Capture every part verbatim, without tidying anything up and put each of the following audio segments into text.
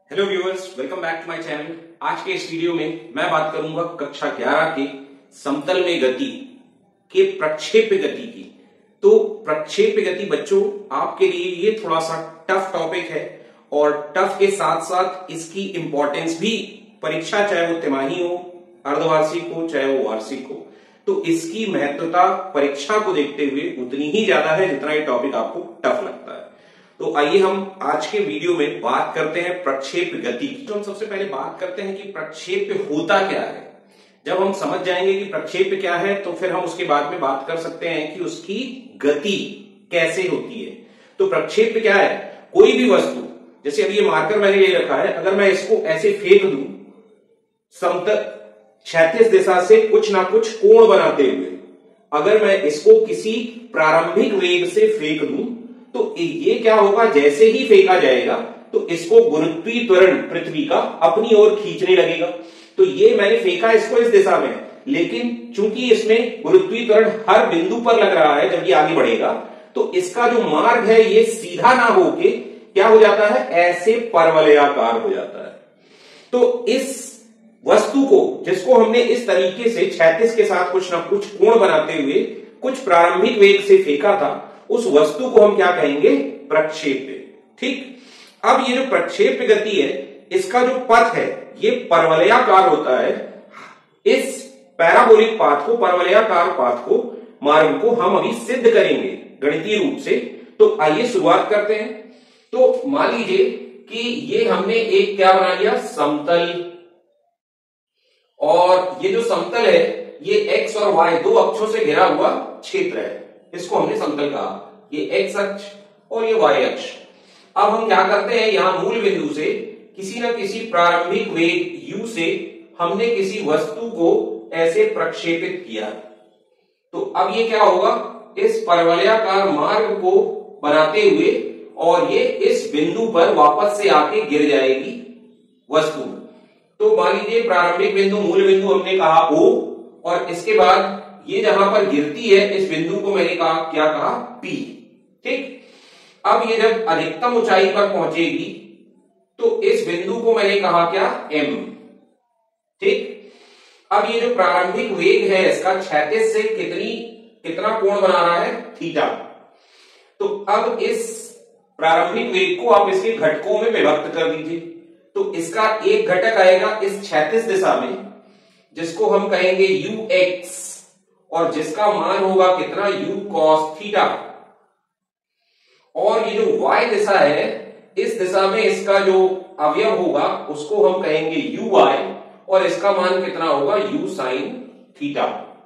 Hello viewers, welcome back to my channel. आज के इस वीडियो में मैं बात करूंगा कक्षा ग्यारह के समतल में गति के प्रक्षेप गति की। तो प्रक्षेप गति बच्चों आपके लिए ये थोड़ा सा टफ टॉपिक है और टफ के साथ साथ इसकी इंपॉर्टेंस भी परीक्षा चाहे वो तिमाही हो, अर्धवार्षिक हो, चाहे वो वार्षिक हो, तो इसकी महत्वता परीक्षा को देखते हुए उतनी ही ज्यादा है जितना ये टॉपिक आपको टफ लगता है। तो आइए हम आज के वीडियो में बात करते हैं प्रक्षेप गति की। तो हम सबसे पहले बात करते हैं कि प्रक्षेप होता क्या है। जब हम समझ जाएंगे कि प्रक्षेप क्या है तो फिर हम उसके बाद में बात कर सकते हैं कि उसकी गति कैसे होती है। तो प्रक्षेप क्या है? कोई भी वस्तु, जैसे अभी ये मार्कर मैंने ले रखा है, अगर मैं इसको ऐसे फेंक दूं समतल क्षैतिज दिशा से कुछ ना कुछ कोण बनाते हुए, अगर मैं इसको किसी प्रारंभिक वेग से फेंक दूं तो ये क्या होगा, जैसे ही फेंका जाएगा तो इसको गुरुत्वीय त्वरण पृथ्वी का अपनी ओर खींचने लगेगा। तो ये मैंने फेंका इसको इस दिशा में, लेकिन चूंकि इसमें गुरुत्वीय त्वरण हर बिंदु पर लग रहा है, जब ये आगे बढ़ेगा तो इसका जो मार्ग है ये सीधा ना होके क्या हो जाता है, ऐसे परवलयाकार हो जाता है। तो इस वस्तु को, जिसको हमने इस तरीके से क्षैतिज के साथ कुछ ना कुछ कोण बनाते हुए कुछ प्रारंभिक वेग से फेंका था, उस वस्तु को हम क्या कहेंगे, प्रक्षेप। ठीक, अब ये जो प्रक्षेप गति है इसका जो पथ है ये परवलयाकार होता है। इस पैराबोलिक पाथ को, परवलयाकार पाथ को, मार्ग को हम अभी सिद्ध करेंगे गणितीय रूप से। तो आइए शुरुआत करते हैं। तो मान लीजिए कि ये हमने एक क्या बना लिया, समतल, और ये जो समतल है ये एक्स और वाई दो अक्षों से घिरा हुआ क्षेत्र है, इसको हमने समतल कहा। ये एक्स अक्ष और ये वाई अक्ष। अब हम क्या करते हैं, यहां मूल बिंदु से किसी न किसी प्रारंभिक वेग u से हमने किसी वस्तु को ऐसे प्रक्षेपित किया। तो अब ये क्या होगा, इस परवलयाकार मार्ग को बनाते हुए और ये इस बिंदु पर वापस से आके गिर जाएगी वस्तु। तो मान लीजिए प्रारंभिक बिंदु, मूल बिंदु हमने कहा O, और इसके बाद ये जहां पर गिरती है इस बिंदु को मैंने कहा, क्या कहा, P। ठीक, अब ये जब अधिकतम ऊंचाई पर पहुंचेगी तो इस बिंदु को मैंने कहा क्या, M। ठीक, अब ये जो प्रारंभिक वेग है इसका क्षैतिज से कितनी कितना कोण बना रहा है, थीटा। तो अब इस प्रारंभिक वेग को आप इसके घटकों में विभक्त कर दीजिए। तो इसका एक घटक आएगा इस क्षैतिज दिशा में जिसको हम कहेंगे ux, और जिसका मान होगा कितना, u cos थीटा। और ये जो y दिशा है इस दिशा में इसका जो अवयव होगा उसको हम कहेंगे uy, और इसका मान कितना होगा, u sin थीटा।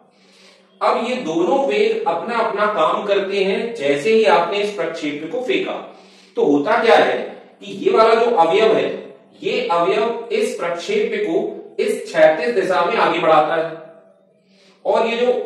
अब ये दोनों वेग अपना अपना काम करते हैं जैसे ही आपने इस प्रक्षेप को फेंका। तो होता क्या है कि ये वाला जो अवयव है ये अवयव इस प्रक्षेप को इस क्षैतिज दिशा में आगे बढ़ाता है, और ये जो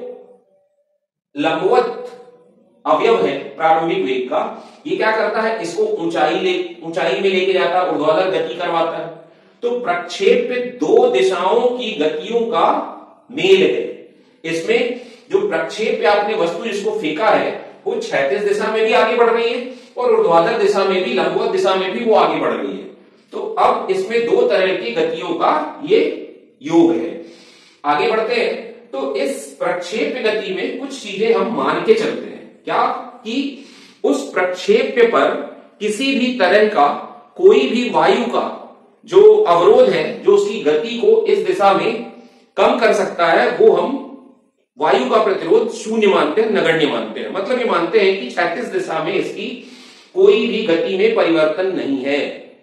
लंबवत अवयव है प्रारंभिक वेग का, ये क्या करता है, इसको ऊंचाई ले ऊंचाई में लेके जाता है, ऊर्ध्वाधर गति करवाता है। तो प्रक्षेप दो दिशाओं की गतियों का मेल है। इसमें जो प्रक्षेप पे आपने वस्तु जिसको फेंका है वो क्षैतिज दिशा में भी आगे बढ़ रही है और ऊर्ध्वाधर दिशा में भी, लंबवत दिशा में भी वो आगे बढ़ रही है। तो अब इसमें दो तरह की गतियों का ये योग है। आगे बढ़ते हैं। तो इस प्रक्षेप गति में कुछ चीजें हम मान के चलते हैं, क्या, कि उस प्रक्षेप पर किसी भी तरह का कोई भी वायु का जो अवरोध है, जो उसकी गति को इस दिशा में कम कर सकता है, वो हम वायु का प्रतिरोध शून्य मानते हैं, नगण्य मानते हैं। मतलब ये मानते हैं कि क्षैतिज दिशा में इसकी कोई भी गति में परिवर्तन नहीं है।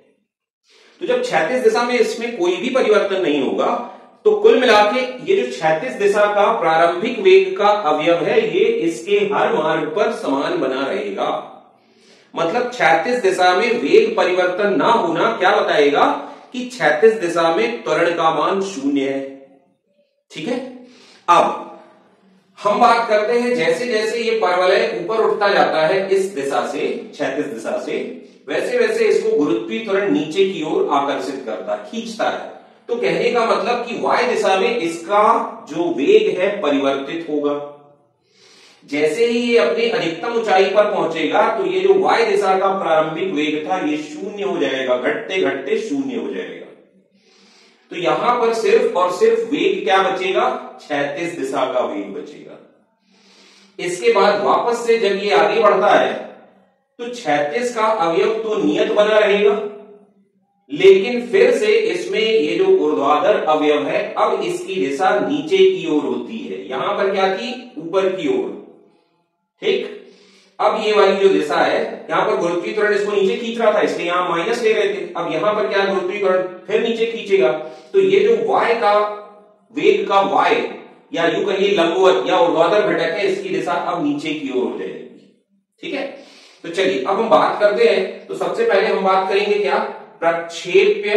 तो जब क्षैतिज दिशा में इसमें कोई भी परिवर्तन नहीं होगा तो कुल मिलाके ये जो क्षैतिज दिशा का प्रारंभिक वेग का अवयव है ये इसके हर मार्ग पर समान बना रहेगा। मतलब क्षैतिज दिशा में वेग परिवर्तन ना होना क्या बताएगा कि क्षैतिज दिशा में त्वरण का मान शून्य है। ठीक है, अब हम बात करते हैं, जैसे जैसे ये परवलय ऊपर उठता जाता है इस दिशा से, क्षैतिज दिशा से, वैसे वैसे इसको गुरुत्वीय त्वरण नीचे की ओर आकर्षित करता है, खींचता है। तो कहने का मतलब कि y दिशा में इसका जो वेग है परिवर्तित होगा। जैसे ही ये अपने अधिकतम ऊंचाई पर पहुंचेगा तो ये जो y दिशा का प्रारंभिक वेग था ये शून्य हो जाएगा, घटते घटते शून्य हो जाएगा। तो यहां पर सिर्फ और सिर्फ वेग क्या बचेगा, क्षैतिज दिशा का वेग बचेगा। इसके बाद वापस से जब ये आगे बढ़ता है तो क्षैतिज का अवयव तो नियत बना रहेगा, लेकिन फिर से इसमें ये जो ऊर्ध्वाधर अवयव है अब इसकी दिशा नीचे की ओर होती है। यहां पर क्या थी, ऊपर की ओर, ठीक। अब ये वाली जो दिशा है, यहां पर गुरुत्वीय त्वरण इसको नीचे खींच रहा था इसलिए यहां माइनस ले रहे थे। अब यहां पर क्या, गुरुत्वीय त्वरण फिर नीचे खींचेगा, तो ये जो y का वेग का y या यूं कहिए लंबवत या ऊर्ध्वाधर घटक है, इसकी दिशा अब नीचे की ओर हो जाएगी, ठीक है। तो चलिए अब हम बात करते हैं। तो सबसे पहले हम बात करेंगे क्या, प्रक्षेप्य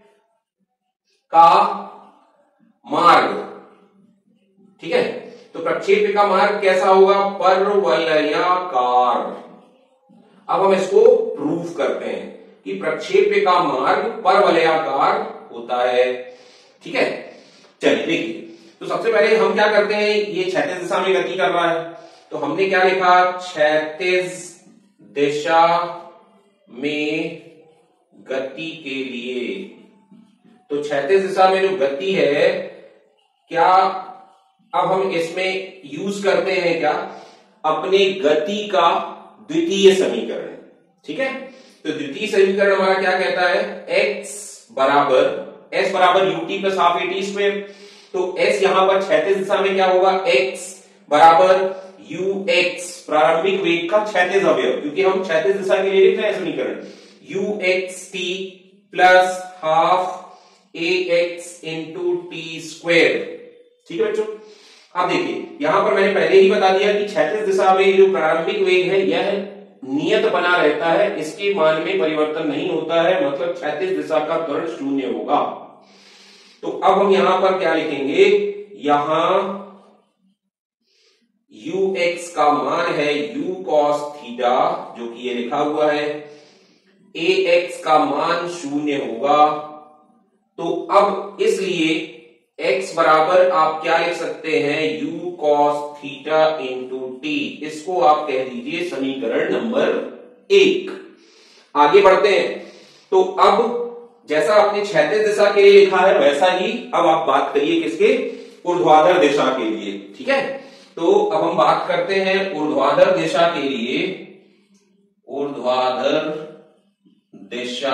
का मार्ग, ठीक है। तो प्रक्षेप्य का मार्ग कैसा होगा, परवलयाकार। अब हम इसको प्रूफ करते हैं कि प्रक्षेप्य का मार्ग परवलयाकार होता है, ठीक है। चलिए देखिए, तो सबसे पहले हम क्या करते हैं, ये क्षैतिज दिशा में गति कर रहा है तो हमने क्या लिखा, क्षैतिज दिशा में गति के लिए। तो क्षैतिज दिशा में जो गति है, क्या अब हम इसमें यूज करते हैं क्या, अपने गति का द्वितीय समीकरण, ठीक है। तो द्वितीय समीकरण हमारा क्या कहता है, x बराबर s बराबर u t plus half a t square. तो s यहां पर क्षैतिज दिशा में क्या होगा, x बराबर यू एक्स, प्रारंभिक वेग का क्षैतिज अवयव, क्योंकि हम क्षैतिज दिशा के लिए लिख रहे हैं समीकरण, u x t plus half a x into t square, ठीक है बच्चों। अब देखिए यहां पर मैंने पहले ही बता दिया कि क्षैतिज दिशा में जो प्रारंभिक वेग है यह नियत बना रहता है, इसके मान में परिवर्तन नहीं होता है, मतलब क्षैतिज दिशा का त्वरण शून्य होगा। तो अब हम यहां पर क्या लिखेंगे, यहां ux का मान है u cos थीटा, जो कि ये लिखा हुआ है, ax का मान शून्य होगा। तो अब इसलिए x बराबर आप क्या लिख सकते हैं, u cos theta into t, इसको आप कह दीजिए समीकरण नंबर एक। आगे बढ़ते हैं। तो अब जैसा आपने क्षैतिज दिशा के लिए लिखा है वैसा ही अब आप बात करिए किसके, ऊर्ध्वाधर दिशा के लिए, ठीक है। तो अब हम बात करते हैं ऊर्ध्वाधर दिशा के लिए। ऊर्ध्वाधर दिशा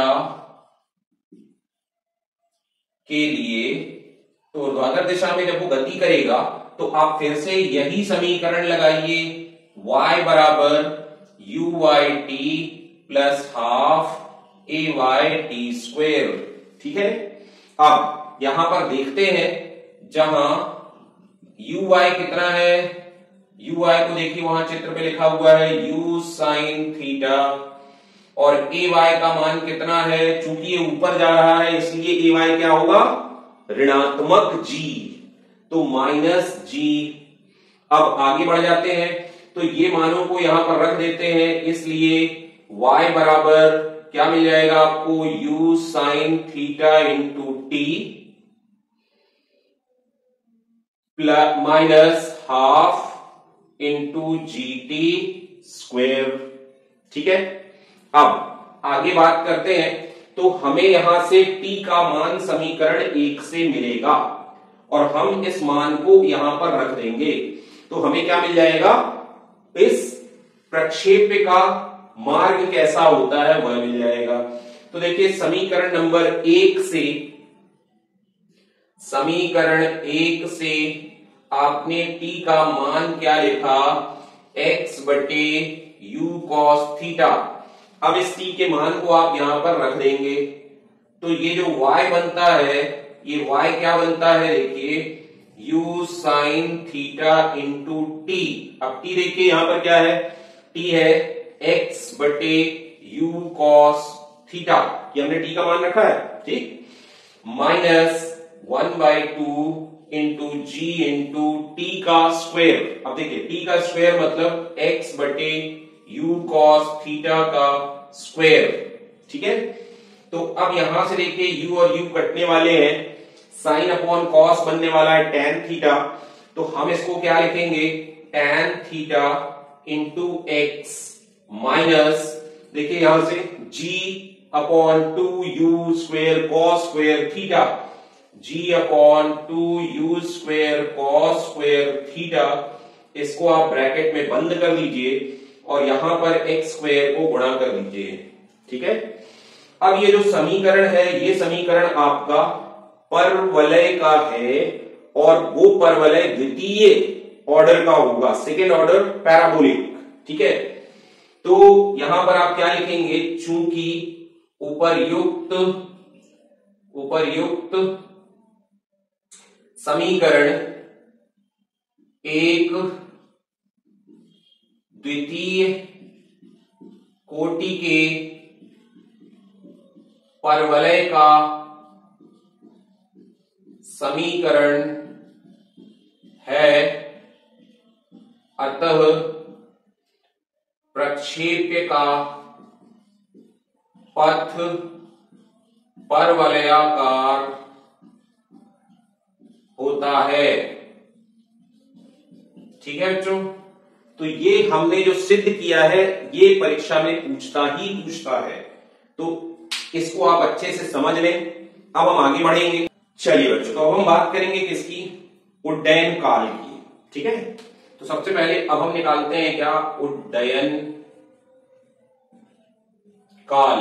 के लिए, तो ऊर्ध्वाधर दिशा में जब वो गति करेगा तो आप फिर से यही समीकरण लगाइए, y बराबर u y t plus half a y t square, ठीक है। अब यहां पर देखते हैं, जहां यू वाई कितना है, यू वाई को देखिए वहां चित्र पे लिखा हुआ है u साइन थीटा, और ए वाई का मान कितना है, चूंकि ये ऊपर जा रहा है इसलिए ए वाई क्या होगा, ऋणात्मक g, तो माइनस जी। अब आगे बढ़ जाते हैं तो ये मानों को यहां पर रख देते हैं, इसलिए y बराबर क्या मिल जाएगा आपको, u sine theta into t plus minus half into g t square, ठीक है। अब आगे बात करते हैं। तो हमें यहां से t का मान समीकरण एक से मिलेगा और हम इस मान को यहां पर रख देंगे, तो हमें क्या मिल जाएगा, इस प्रक्षेप्य का मार्ग कैसा होता है वह मिल जाएगा। तो देखिए समीकरण नंबर एक से, समीकरण एक से आपने t का मान क्या लिखा, x बटे यू कॉस थीटा। अब इस t के मान को आप यहां पर रख देंगे, तो ये जो y बनता है, ये y क्या बनता है, देखिए u sine theta into t. अब t देखिए यहां पर क्या है, t है x बटे u कॉस थीटा, ये हमने t का मान रखा है, ठीक, minus one by two into g into t का स्क्वायर। अब देखिए t का स्क्वायर मतलब x बटे u कॉस थीटा का स्क्वायर, ठीक है। तो अब यहां से देखिए u और u कटने वाले हैं, साइन अपॉन कॉस बनने वाला है टेन थीटा, तो हम इसको क्या लिखेंगे, tan theta into x minus, देखिए यहां से g upon two u square cos square theta, g upon two u square cos square theta, इसको आप ब्रैकेट में बंद कर लीजिए और यहां पर x स्क्वेयर को गुणा कर लीजिए। ठीक है, अब ये जो समीकरण है ये समीकरण आपका परवलय का है और वो परवलय द्वितीय ऑर्डर का होगा, सेकेंड ऑर्डर पैराबोलिक। ठीक है, तो यहां पर आप क्या लिखेंगे, चूंकि उपर्युक्त उपर्युक्त समीकरण एक द्वितीय कोटि के परवलय का समीकरण है, अतः प्रक्षेप्य का पथ परवलयाकार होता है। ठीक है बच्चों, तो ये हमने जो सिद्ध किया है ये परीक्षा में पूछता ही पूछता है, तो इसको आप अच्छे से समझ लें। अब हम आगे बढ़ेंगे। चलिए बच्चों, तो अब हम बात करेंगे किसकी, उड्डयन काल की। ठीक है, तो सबसे पहले अब हम निकालते हैं क्या, उड्डयन काल,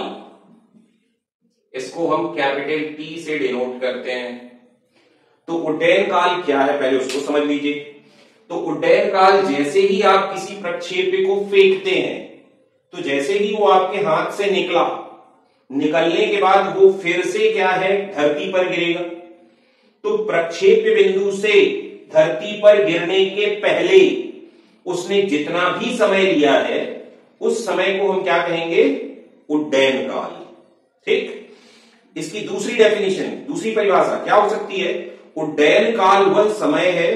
इसको हम कैपिटल टी से डिनोट करते हैं। तो उड्डयन काल क्या है पहले उसको समझ लीजिए। तो उड्डयन काल, जैसे ही आप किसी प्रक्षेप्य को फेंकते हैं तो जैसे ही वो आपके हाथ से निकला, निकलने के बाद वो फिर से क्या है, धरती पर गिरेगा। तो प्रक्षेप्य बिंदु से धरती पर गिरने के पहले उसने जितना भी समय लिया है उस समय को हम क्या कहेंगे, उड्डयन काल। ठीक, इसकी दूसरी डेफिनेशन, दूसरी परिभाषा क्या हो सकती है, उड्डयन काल वह समय है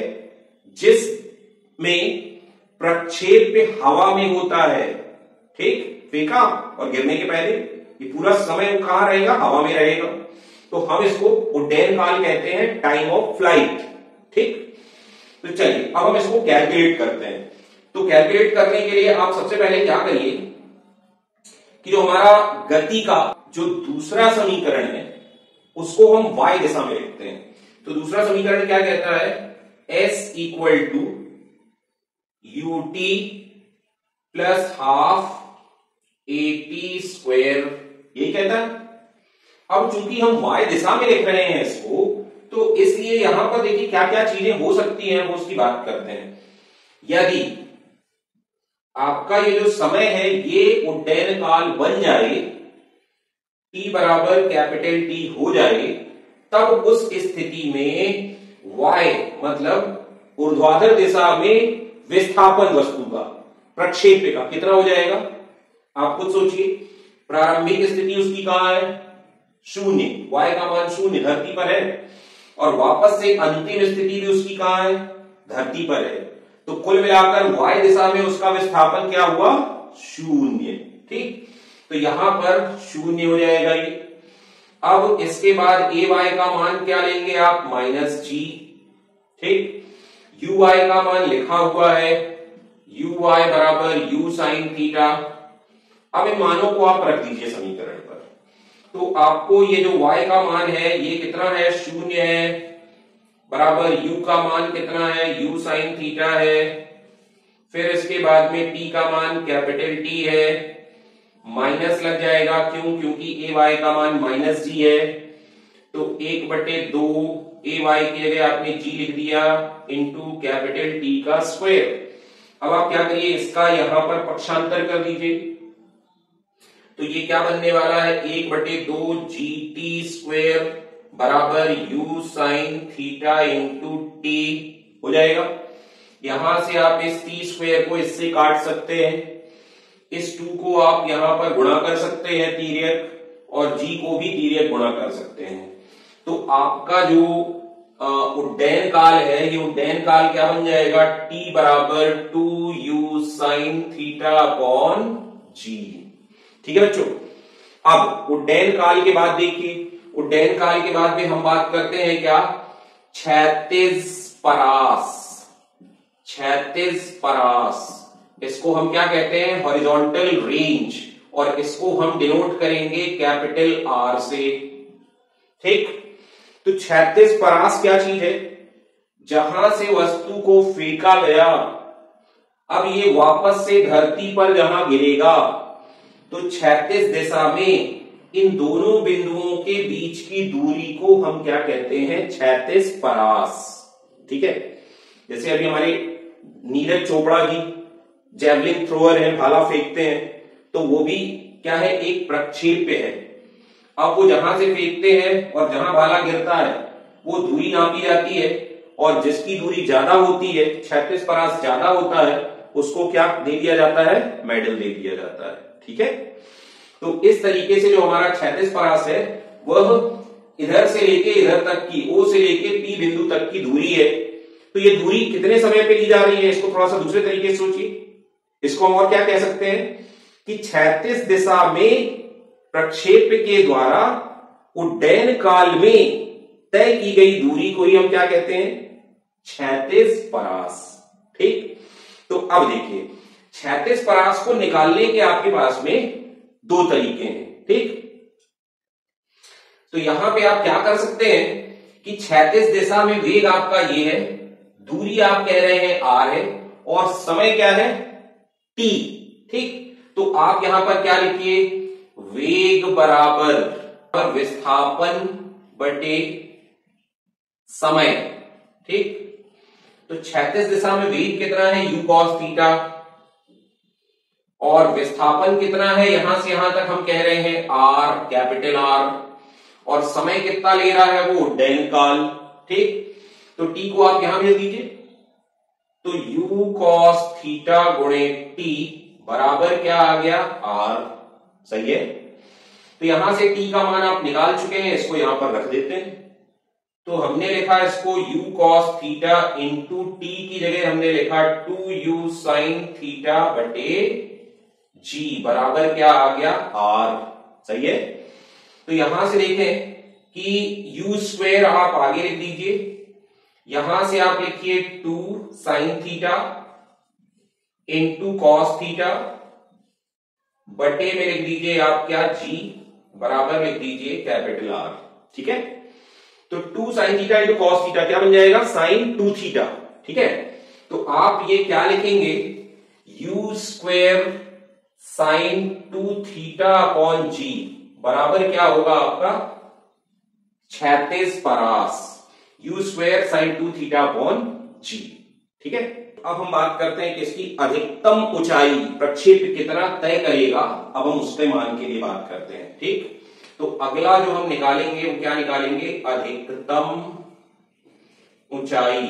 जिसमें प्रक्षेप्य हवा में होता है। ठीक, फेंका और गिरने के पहले ये पूरा समय कहां रहेगा, हवा में रहेगा, तो हम इसको उड्डयन काल कहते हैं, टाइम ऑफ फ्लाइट। ठीक, तो चलिए अब हम इसको कैलकुलेट करते हैं। तो कैलकुलेट करने के लिए आप सबसे पहले क्या करिए कि जो हमारा गति का जो दूसरा समीकरण है उसको हम y दिशा में लिखते हैं। तो दूसरा समीकरण क्या कहता है, s equal to u t plus half a t square, ये कहता है। अब चूंकि हम y दिशा में लिख रहे हैं इसको, तो इसलिए यहां पर देखिए क्या क्या चीजें हो सकती हैं वो उसकी बात करते हैं। यदि आपका ये जो समय है ये उड्डयन काल बन जाए, t बराबर कैपिटल टी हो जाए, तब उस स्थिति में y मतलब ऊर्ध्वाधर दिशा में विस्थापन वस्तु का, प्रक्षेप्य का कितना हो जाएगा, आप खुद सोचिए। प्रारंभिक स्थिति उसकी कहां है, शून्य, y का मान शून्य धरती पर है, और वापस से अंतिम स्थिति भी उसकी कहां है, धरती पर है। तो कुल मिलाकर y दिशा में उसका विस्थापन क्या हुआ, शून्य। ठीक, तो यहां पर शून्य हो जाएगा ये। अब इसके बाद ए वाई का मान क्या लेंगे आप, माइनस जी। ठीक, यू वाई का मान लिखा हुआ है, यू वाई बराबर यू साइन थीटा। अब इन मानों को आप रख दीजिए समीकरण पर, तो आपको ये जो y का मान है ये कितना है, शून्य है, बराबर u का मान कितना है, u साइन थीटा है। फिर इसके बाद में t का मान कैपिटल T है, माइनस लग जाएगा, क्यों, क्योंकि ए वाई का मान माइनस जी है। तो एक बटे दो ए वाई की जगह आपने जी लिख दिया इंटू कैपिटल टी का स्क्वायर। अब आप क्या करिए, इसका यहां पर पक्षांतर कर दीजिए, तो ये क्या बनने वाला है, एक बटे दो जी टी स्क्वायर बराबर u sine theta into t हो जाएगा। यहां से आप इस टी स्क्वायर को इससे काट सकते हैं, इस टू को आप यहां पर गुणा कर सकते हैं तिर्यक, और जी को भी तिर्यक गुणा कर सकते हैं। तो आपका जो उड्डयन काल है, ये उड्डयन काल क्या बन जाएगा, टी बराबर two u sine theta upon g. ठीक है बच्चों, अब उड्डयन काल के बाद देखिए, उड्डयन काल के बाद में हम बात करते हैं क्या, क्षैतिज परास। क्षैतिज परास, इसको हम क्या कहते हैं, हॉरिजॉन्टल रेंज, और इसको हम डिनोट करेंगे कैपिटल आर से। ठीक, तो क्षैतिज परास क्या चीज है, जहां से वस्तु को फेंका गया, अब ये वापस से धरती पर जहां गिरेगा, तो क्षैतिज दिशा में इन दोनों बिंदुओं के बीच की दूरी को हम क्या कहते हैं, क्षैतिज परास। ठीक है, जैसे अभी हमारे नीरज चोपड़ा जी जैवलिन थ्रोअर है, भाला फेंकते हैं, तो वो भी क्या है, एक प्रक्षेप्य है। अब वो जहां से फेंकते हैं और जहां भाला गिरता है वो दूरी नापी जाती है, और जिसकी दूरी ज्यादा होती है, क्षैतिज परास ज्यादा होता है, उसको क्या दे दिया जाता है, मेडल दे दिया जाता है। ठीक है, तो इस तरीके से जो हमारा क्षैतिज परास है वह इधर से लेके इधर तक की, ओ से लेके पी बिंदु तक की दूरी है। तो ये दूरी कितने समय पे ली जा रही है, इसको थोड़ा सा दूसरे तरीके से सोचिए। इसको हम और क्या कह सकते हैं कि क्षैतिज दिशा में प्रक्षेप के द्वारा उड्डयन काल में तय की गई दूरी को ही हम क्या कहते हैं, क्षैतिज परास। ठीक, तो अब देखिए, क्षैतिज परास को निकालने के आपके पास में दो तरीके हैं। ठीक, तो यहां पे आप क्या कर सकते हैं कि क्षैतिज दिशा में वेग आपका ये है, दूरी आप कह रहे हैं आर है, और समय क्या है, टी। ठीक, तो आप यहां पर क्या लिखिए, वेग बराबर विस्थापन बटे समय। ठीक, तो क्षैतिज दिशा में वेग कितना है, यू कॉस थीटा, और विस्थापन कितना है, यहां से यहां तक हम कह रहे हैं आर, कैपिटल आर, और समय कितना ले रहा है, वो उड्डयन काल। ठीक, तो टी को आप यहां भेज दीजिए, तो यू कॉस थीटा गुणे टी बराबर क्या आ गया, आर। सही है, तो यहां से टी का मान आप निकाल चुके हैं, इसको यहां पर रख देते हैं। तो हमने लिखा इसको u cos theta into t की जगह हमने लिखा टू यू साइन थीटा बटे जी बराबर क्या आ गया, r। सही है, तो यहां से देखें कि u स्क्वायर आप आगे लिख दीजिए, यहां से आप लिखिए two sine theta into cos theta बटे में लिख दीजिए आप क्या, g बराबर लिख दीजिए कैपिटल R। ठीक है, तो two sine theta into cos theta क्या बन जाएगा, साइन टू थीटा। ठीक है, तो आप ये क्या लिखेंगे, u square sine two theta upon g बराबर क्या होगा आपका, क्षैतिज परास, u square sine two theta upon g. ठीक है, अब हम बात करते हैं कि इसकी अधिकतम ऊंचाई प्रक्षेप कितना तय करेगा, अब हम उसके मान के लिए बात करते हैं। ठीक, तो अगला जो हम निकालेंगे वो क्या निकालेंगे, अधिकतम ऊंचाई,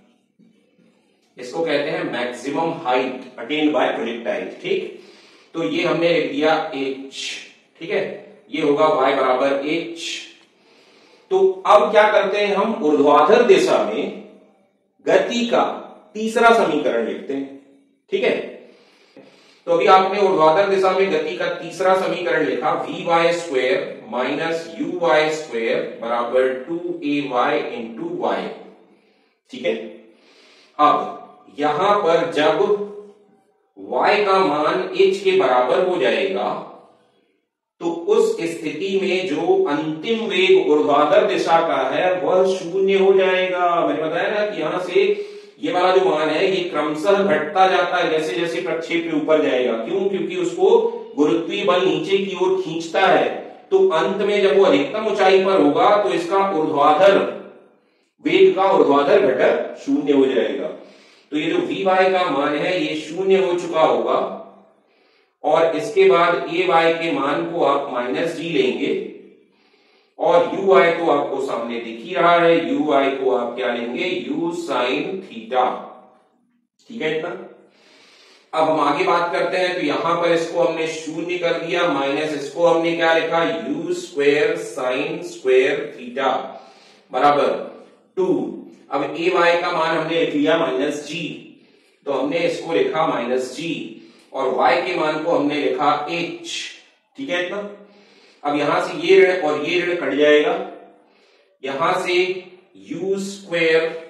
इसको कहते हैं maximum height attained by projectile. ठीक, तो ये हमने लिख दिया h। ठीक है, ये होगा y बराबर h। तो अब क्या करते हैं, हम ऊर्ध्वाधर दिशा में गति का तीसरा समीकरण लिखते हैं। ठीक है, तो अभी आपने ऊर्ध्वाधर दिशा में गति का तीसरा समीकरण लिखा, v y square minus u y square बराबर two a y into y. ठीक है, अब यहां पर जब y का मान h के बराबर हो जाएगा तो उस स्थिति में जो अंतिम वेग ऊर्ध्वाधर दिशा का है वह शून्य हो जाएगा। मैंने बताया ना कि यहां से ये वाला जो मान है ये क्रमशः घटता जाता है जैसे जैसे प्रक्षेप ऊपर जाएगा। क्यों? क्योंकि उसको गुरुत्वीय बल नीचे की ओर खींचता है। तो अंत में जब वो अधिकतम ऊंचाई पर होगा तो इसका ऊर्ध्वाधर वेग का ऊर्ध्वाधर घटक शून्य हो जाएगा। तो ये जो वी वाई का मान है ये शून्य हो चुका होगा और इसके बाद ए वाई के मान को आप माइनस जी लेंगे और यू आई तो आपको सामने दिख ही रहा है, यू आई को आप क्या लेंगे, यू साइन थीटा। ठीक है इतना। अब हम आगे बात करते हैं तो यहां पर इसको हमने शून्य कर दिया, माइनस इसको हमने क्या लिखा, u square sine square theta बराबर टू। अब ए वाई का मान हमने लिख लिया माइनस जी, तो हमने इसको लिखा माइनस जी और y के मान को हमने लिखा h। ठीक है इतना। अब यहां से ये ऋण और ये ऋण कट जाएगा, यहां से u square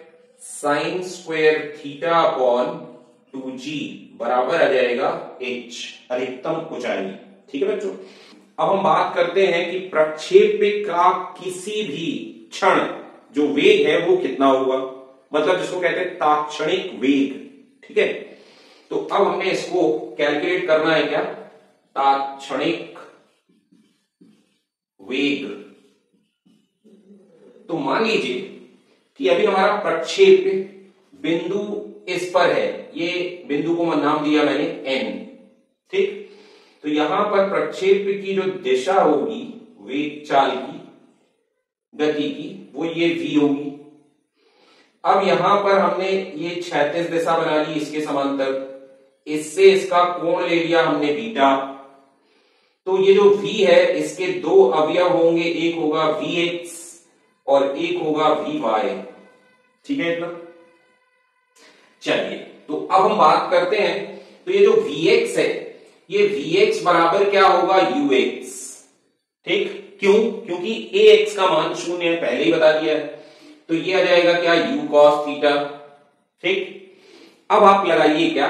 sine square theta upon two g बराबर आ जाएगा एच, अधिकतम ऊंचाई। ठीक है बच्चों, अब हम बात करते हैं कि प्रक्षेप का किसी भी क्षण जो वेग है वो कितना होगा, मतलब जिसको कहते हैं तात्क्षणिक वेग। ठीक है, तो अब हमने इसको कैलकुलेट करना है क्या, तात्क्षणिक वेग। तो मान लीजिए कि अभी हमारा प्रक्षेप बिंदु इस पर है, ये बिंदु को नाम दिया मैंने एन। ठीक, तो यहां पर प्रक्षेप की जो दिशा होगी वेग चाल की गति की वो ये v होगी। अब यहां पर हमने ये क्षैतिज दिशा बना ली इसके समांतर, इससे इसका कोण ले लिया हमने बीटा। तो ये जो v है इसके दो अवयव होंगे, एक होगा vx और एक होगा vy। ठीक है इतना, चलिए तो अब हम बात करते हैं। तो ये जो vx है ये vx बराबर क्या होगा ux। ठीक, क्यों, क्योंकि ax का मान शून्य है, पहले ही बता दिया है। तो ये आ जाएगा क्या u cos थीटा। ठीक, अब आप लगाइए क्या,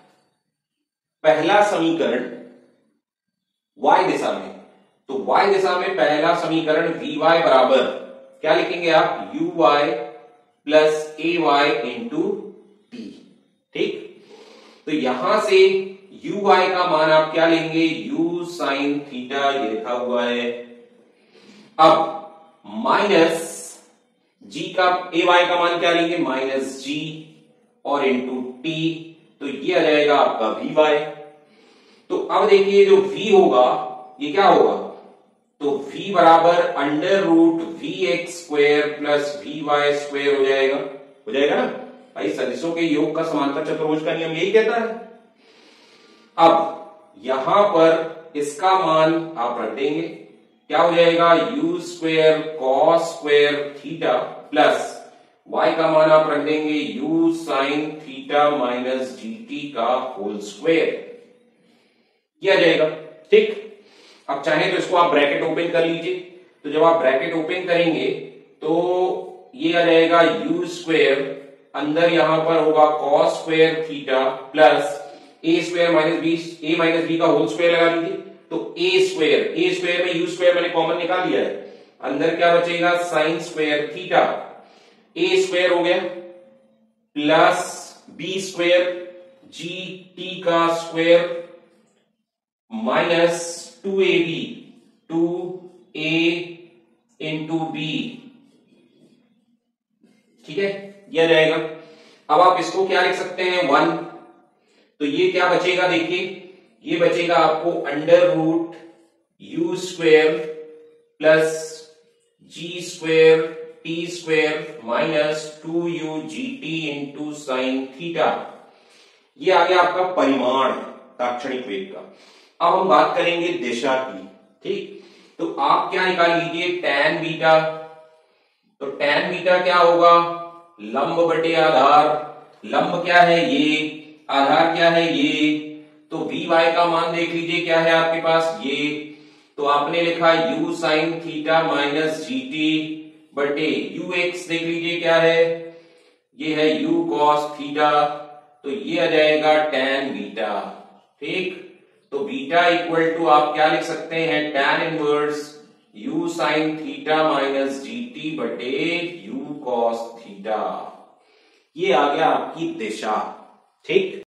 पहला समीकरण y दिशा में, तो y दिशा में पहला समीकरण vy बराबर क्या लिखेंगे आप, uy plus a y into t. ठीक, तो यहां से uy का मान आप क्या लेंगे, u साइन थीटा, ये लिखा हुआ है। अब माइनस g का ए वाई का मान क्या लेंगे, माइनस जी और इंटू टी, तो ये आ जाएगा आपका vy। तो अब देखिए जो v होगा ये क्या होगा, तो v बराबर under root v x square plus v y square हो जाएगा, हो जाएगा ना भाई, सदिशों के योग का समांतर चतुर्भुज का नियम यही कहता है। अब यहां पर इसका मान आप रख देंगे, क्या हो जाएगा, u square cos square theta plus y का मान आप रख देंगे u sine theta minus g t का होल स्क्वायर, ये आ जाएगा। ठीक, अब चाहे तो इसको आप ब्रैकेट ओपन कर लीजिए, तो जब आप ब्रैकेट ओपन करेंगे तो ये आ जाएगा u स्क्वायर, अंदर यहां पर होगा cos square theta plus a square minus b, a minus b का होल स्क्वायर लगा लीजिए, तो ए स्क्वायर, ए स्क्वायर में यू स्क्वायर मैंने कॉमन निकाल लिया है, अंदर क्या बचेगा sine square theta, a square हो गया plus b square g t का square minus two a b, two a into b. ठीक है, यह रहेगा। अब आप इसको क्या लिख सकते हैं, वन। तो ये क्या बचेगा, देखिए ये बचेगा आपको under root u square plus g square t square minus two u g t into sine theta. ये आ गया आपका परिमाण तात्क्षणिक वेग का। अब हम बात करेंगे दिशा की। ठीक, तो आप क्या निकाल लीजिए, टैन बीटा। तो टैन बीटा क्या होगा, लंब बटे आधार, लंब क्या है ये, आधार क्या है ये, तो वी वाई का मान देख लीजिए क्या है आपके पास ये, तो आपने लिखा u sine theta minus g t बटे यू एक्स देख लीजिए क्या है, ये है u कॉस थीटा, तो ये आ जाएगा टैन बीटा। ठीक, तो बीटा इक्वल टू आप क्या लिख सकते हैं, tan inverse u sine theta minus g t बटे u कॉस थीटा। ये आ गया आपकी दिशा। ठीक।